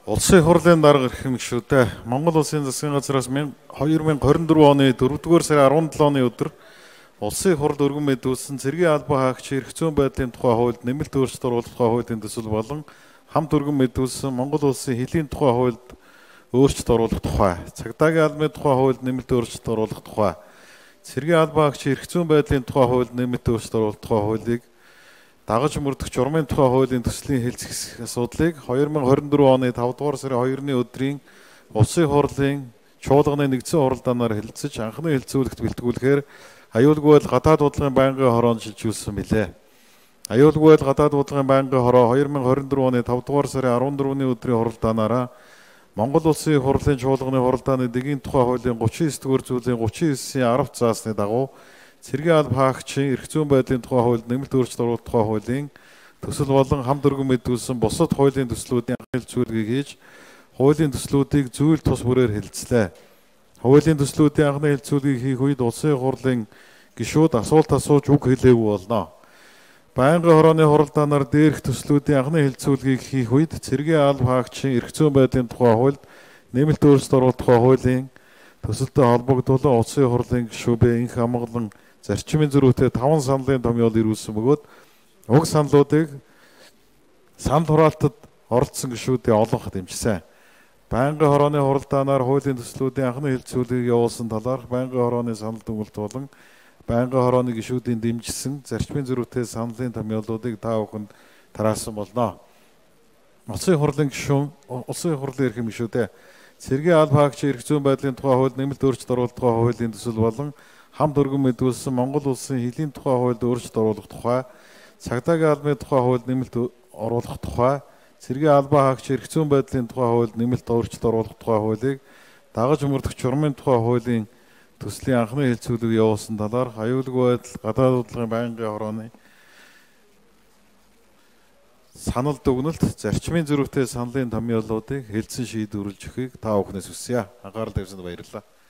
Улсын хурлын дарга ирэх юм шүү дээ. Монгол Улсын засгийн газраас 2024 оны 4-р сарын 17 оны өдөр Улсын хурл өргөн мэдүүлсэн цэргийн албан хаагчийн эрх зүйн байдлын тухай хуульд нэмэлт өөрчлөлт оруулах тухай хуулийн төсөл болон хамт өргөн мэдүүлсэн Монгол Улсын хэлийн тухай хуульд өөрчлөлт оруулах тухай, цагдаагийн албаны тухай хуульд нэмэлт өөрчлөлт оруулах тухай, цэргийн албан хаагчийн эрх зүйн байдлын тухай хуульд нэмэлт өөрчлөлт оруулах тухай хуулийг дагаж мөрдөх журмын тухай хуулийн төслийн хэлцэх асуудлыг 2024 оны 5 дугаар сарын 2-ны өдрийн Улсын хурлын чуулганы нэгдсэн хуралдаанаар хэлэлцэж анхны хэлцүүлэгт бэлтгүүлэхээр аюулгүй байдал гадаад бодлогын байнгын хороонд шилжүүлсэн билээ. Аюулгүй байдал гадаад бодлогын байнгын хороо 2024 оны 5 дугаар сарын 14-ны өдрийн хуралдаанаараа Монгол Улсын хурлын чуулганы хуралдааны дэгийн тухай хуулийн 39 дугаар зүйлийн 39-ийн 10 заасны дагуу цэргийн алба хаагчийн эрх зүйн байдлын тухай хуульд нэмэлт өөрчлөлт оруулах тухай хуулийн төсөл болон хамт өргөн мэдүүлсэн бусад хуулийн төслүүдийн анхны хэлцүүлгийг хийж хуулийн төслүүдийг зүйл тус бүрээр хэлэлцлээ. Хуулийн төслүүдийн анхны хэлцүүлгийг хийх үед улсын хурлын гишүүд асуулт асууж үг хэлээгүй болно. Байнгын хорооны хуралдаанаар дээрх төслүүдийн анхны хэлцүүлгийг хийх үед цэргийн алба хаагчийн эрх зүйн байдлын тухай хуульд нэмэлт өөрчлөлт оруулах тухай хуулийн төсөлтэй холбогдуулан улсын хурлын гишүүбээ инх амгалан зарчмын зөрүүтэй 5 саналын томьёол ирүүлсэн бөгөөд уг саналуудыг санал хураалтад оролцсон гишүүдийн олонх дэмжсэн. Байнгын хорооны хуралдаанаар хуулийн төслүүдийн анхны хэлцүүлгийг явуулсан талаарх байнгын хорооны санал дүгнэлт болон байнгын хорооны гишүүдийн дэмжсэн зарчмын зөрүүтэй саналын томьёолуудыг та бүхэнд тараасан болно. Улсын хурлын гишүүн, улсын хурлын эрхэм гишүүдээ цэргийн алба хаагчийн эрх зүйн байдлын тухай хуульд нэмэлт өөрчлөлт оруулах тухай хуулийн төсөл болон хамт өргөн мэдүүлсэн Монгол Улсын хэлийн тухай хуульд өөрчлөлт оруулах тухай, цагдаагийн албаны тухай хуульд нэмэлт оруулах тухай, цэргийн албан хаагчийн эрх зүйн байдлын тухай хуульд нэмэлт өөрчлөлт оруулах тухай хуулийг дагаж мөрдөх журмын тухай хуулийн төслийн анхны хэлцүүлэг явуулсан талаарх аюулгүй байдал гадаад бодлогын байнгын хорооны санал дүгнэлт зарчмын зөрүүтэй саналын томьёолуудыг хэлсэн шийдвэрлэж өгөхийг та бүхнээс хүсье. Анхаарал тавьсанд баярлалаа.